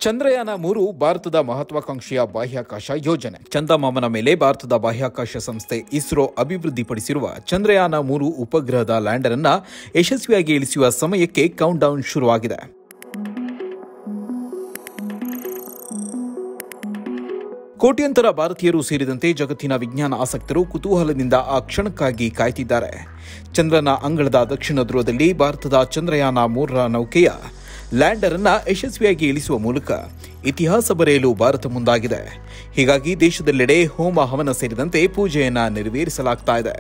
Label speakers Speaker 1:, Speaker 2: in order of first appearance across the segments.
Speaker 1: ಚಂದ್ರಯಾನ-3 ಭಾರತದ ಮಹತ್ವಾಕಾಂಕ್ಷೆಯ ಬಾಹ್ಯಾಕಾಶ ಯೋಜನೆ. ಚಂದಮಾಮನ ಮೇಲೆ ಭಾರತದ ಬಾಹ್ಯಾಕಾಶ ಸಂಸ್ಥೆ ಇಸ್ರೋ ಅಭಿವೃದ್ಧಿಪಡಿಸಿರುವ ಚಂದ್ರಯಾನ-3 ಉಪಗ್ರಹದ ಲ್ಯಾಂಡರ್ ಅನ್ನು ಯಶಸ್ವಿಯಾಗಿ ಇಳಿಸುವ ಸಮಯಕ್ಕೆ ಕೌಂಟ್ಡೌನ್ ಶುರುವಾಗಿದೆ. ಕೋಟ್ಯಂತರ ಭಾರತೀಯರು ಸೇರಿದಂತೆ ಜಗತ್ತಿನ ವಿಜ್ಞಾನ ಆಸಕ್ತರು ಕುತೂಹಲದಿಂದ ಆ ಕ್ಷಣಕ್ಕಾಗಿ ಕಾಯ್ತಿದ್ದಾರೆ. ಚಂದ್ರನ ಅಂಗಳದ ದಕ್ಷಿಣ ಧ್ರುವದಲ್ಲಿ ಭಾರತದ ಚಂದ್ರಯಾನ-3 ನೌಕೆಯ ಲ್ಯಾಂಡರ್ ಅನ್ನು ಯಶಸ್ವಿಯಾಗಿ ಇಳಿಸುವ ಮೂಲಕ ಇತಿಹಾಸ ಬರೆಯಲು ಭಾರತ ಮುಂದಾಗಿದೆ. ಹೀಗಾಗಿ ದೇಶದೆಲ್ಲೆಡೆ ಹೋಮ ಹವನ ಸೇರಿದಂತೆ ಪೂಜೆಯನ್ನು ನೆರವೇರಿಸಲಾಗ್ತಾ ಇದೆ.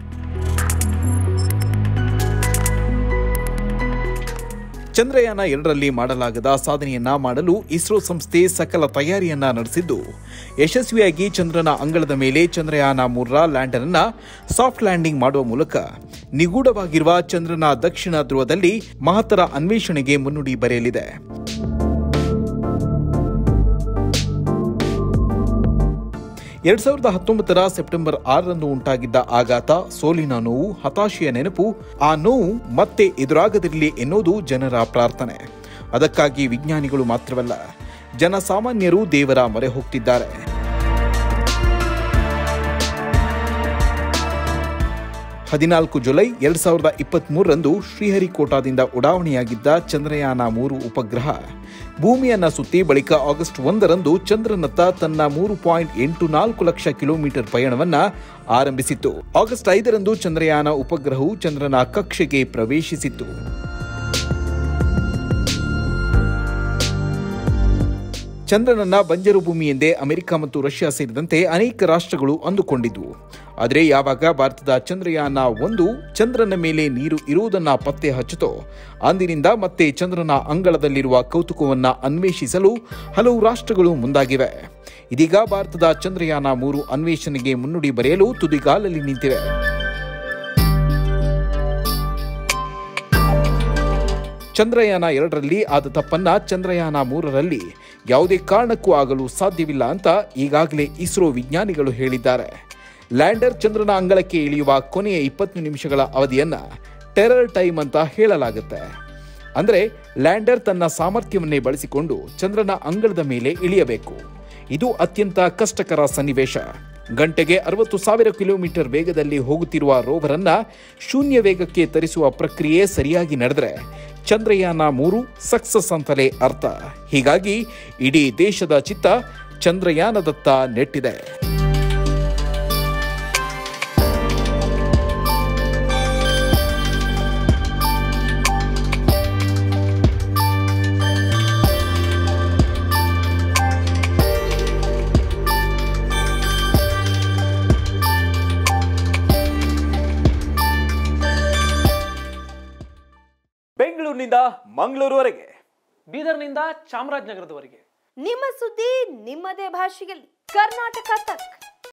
Speaker 1: ಚಂದ್ರಯಾನ-2ರಲ್ಲಿ ಮಾಡಲಾಗದ ಸಾಧನೆಯನ್ನ ಮಾಡಲು ಇಸ್ರೋ ಸಂಸ್ಥೆ ಸಕಲ ತಯಾರಿಯನ್ನ ನಡೆಸಿದ್ದು, ಯಶಸ್ವಿಯಾಗಿ ಚಂದ್ರನ ಅಂಗಳದ ಮೇಲೆ ಚಂದ್ರಯಾನ-3 ಲ್ಯಾಂಡರ್ ಅನ್ನ ಸಾಫ್ಟ್ ಲ್ಯಾಂಡಿಂಗ್ ಮಾಡುವ ಮೂಲಕ ನಿಗೂಢವಾಗಿರುವ ಚಂದ್ರನ ದಕ್ಷಿಣ ಧ್ರುವದಲ್ಲಿ ಮಹತ್ತರ ಅನ್ವೇಷಣೆಗೆ ಮುನ್ನುಡಿ ಬರೆಯಲಿದೆ. ಎರಡ್ 2019 ಸೆಪ್ಟೆಂಬರ್ 6ರಂದು ಉಂಟಾಗಿದ್ದ ಆಘಾತ, ಸೋಲಿನ ನೋವು, ಹತಾಶೆಯ ನೆನಪು, ಆ ನೋವು ಮತ್ತೆ ಎದುರಾಗದಿರಲಿ ಎನ್ನುವುದು ಜನರ ಪ್ರಾರ್ಥನೆ. ಅದಕ್ಕಾಗಿ ವಿಜ್ಞಾನಿಗಳು ಮಾತ್ರವಲ್ಲ, ಜನಸಾಮಾನ್ಯರು ದೇವರ ಮೊರೆ ಹೋಗ್ತಿದ್ದಾರೆ. ಜುಲೈ 2023ರಂದು ಶ್ರೀಹರಿಕೋಟಾದಿಂದ ಉಡಾವಣೆಯಾಗಿದ್ದ ಚಂದ್ರಯಾನ-3 ಉಪಗ್ರಹ ಭೂಮಿಯನ್ನ ಸುತ್ತಿ ಬಳಿಕ ಆಗಸ್ಟ್ 1ರಂದು ಚಂದ್ರನತ್ತ ತನ್ನ 3.84 ಲಕ್ಷ ಕಿಲೋಮೀಟರ್ ಪಯಣವನ್ನ ಆರಂಭಿಸಿತ್ತು. ಆಗಸ್ಟ್ 5ರಂದು ಚಂದ್ರಯಾನ ಉಪಗ್ರಹವು ಚಂದ್ರನ ಕಕ್ಷೆಗೆ ಪ್ರವೇಶಿಸಿತ್ತು. ಚಂದ್ರನನ್ನ ಬಂಜರು ಭೂಮಿ ಎಂದೇ ಅಮೆರಿಕ ಮತ್ತು ರಷ್ಯಾ ಸೇರಿದಂತೆ ಅನೇಕ ರಾಷ್ಟ್ರಗಳು ಅಂದುಕೊಂಡಿದ್ವು. ಆದರೆ ಯಾವಾಗ ಭಾರತದ ಚಂದ್ರಯಾನ-1 ಚಂದ್ರನ ಮೇಲೆ ನೀರು ಇರುವುದನ್ನು ಪತ್ತೆ ಹಚ್ಚಿತೋ, ಅಂದಿನಿಂದ ಮತ್ತೆ ಚಂದ್ರನ ಅಂಗಳದಲ್ಲಿರುವ ಕೌತುಕವನ್ನ ಅನ್ವೇಷಿಸಲು ಹಲವು ರಾಷ್ಟ್ರಗಳು ಮುಂದಾಗಿವೆ. ಇದೀಗ ಭಾರತದ ಚಂದ್ರಯಾನ-3 ಅನ್ವೇಷಣೆಗೆ ಮುನ್ನುಡಿ ಬರೆಯಲು ತುದಿಗಾಲಲ್ಲಿ ನಿಂತಿವೆ. ಚಂದ್ರಯಾನ-2ರಲ್ಲಿ ಆದ ತಪ್ಪನ್ನ ಚಂದ್ರಯಾನ-3ರಲ್ಲಿ ಯಾವುದೇ ಕಾರಣಕ್ಕೂ ಆಗಲು ಸಾಧ್ಯವಿಲ್ಲ ಅಂತ ಈಗಾಗಲೇ ಇಸ್ರೋ ವಿಜ್ಞಾನಿಗಳು ಹೇಳಿದ್ದಾರೆ. ಲ್ಯಾಂಡರ್ ಚಂದ್ರನ ಅಂಗಳಕ್ಕೆ ಇಳಿಯುವ ಕೊನೆಯ 20 ನಿಮಿಷಗಳ ಅವಧಿಯನ್ನ ಟೆರರ್ ಟೈಮ್ ಅಂತ ಹೇಳಲಾಗುತ್ತೆ. ಅಂದರೆ ಲ್ಯಾಂಡರ್ ತನ್ನ ಸಾಮರ್ಥ್ಯವನ್ನೇ ಬಳಸಿಕೊಂಡು ಚಂದ್ರನ ಅಂಗಳದ ಮೇಲೆ ಇಳಿಯಬೇಕು. ಇದು ಅತ್ಯಂತ ಕಷ್ಟಕರ ಸನ್ನಿವೇಶ. ಗಂಟೆಗೆ 60,000 ಕಿಲೋಮೀಟರ್ ವೇಗದಲ್ಲಿ ಹೋಗುತ್ತಿರುವ ರೋವರ್ ಅನ್ನ ಶೂನ್ಯ ವೇಗಕ್ಕೆ ತರಿಸುವ ಪ್ರಕ್ರಿಯೆ ಸರಿಯಾಗಿ ನಡೆದರೆ ಚಂದ್ರಯಾನ-3 ಸಕ್ಸಸ್ ಅಂತಲೇ ಅರ್ಥ. ಹೀಗಾಗಿ ಇಡೀ ದೇಶದ ಚಿತ್ತ ಚಂದ್ರಯಾನದತ್ತ ನೆಟ್ಟಿದೆ.
Speaker 2: ಬೆಂಗಳೂರಿನಿಂದ ಮಂಗಳೂರುವರೆಗೆ, ಬೀದರ್ನಿಂದ ಚಾಮರಾಜನಗರದವರೆಗೆ
Speaker 3: ನಿಮ್ಮ ಸುದ್ದಿ ನಿಮ್ಮದೇ ಭಾಷೆಯಲ್ಲಿ. ಕರ್ನಾಟಕ ತಕ್.